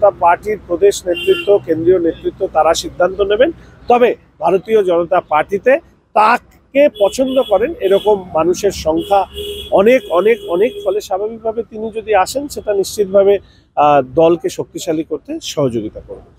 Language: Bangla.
জনতা পার্টির প্রদেশ নেতৃত্ব, কেন্দ্রীয় নেতৃত্ব তারা সিদ্ধান্ত নেবেন। তবে ভারতীয় জনতা পার্টিতে তাকে পছন্দ করেন এরকম মানুষের সংখ্যা অনেক অনেক অনেক, ফলে স্বাভাবিকভাবে তিনি যদি আসেন সেটা নিশ্চিতভাবে দলকে শক্তিশালী করতে সহযোগিতা করবে।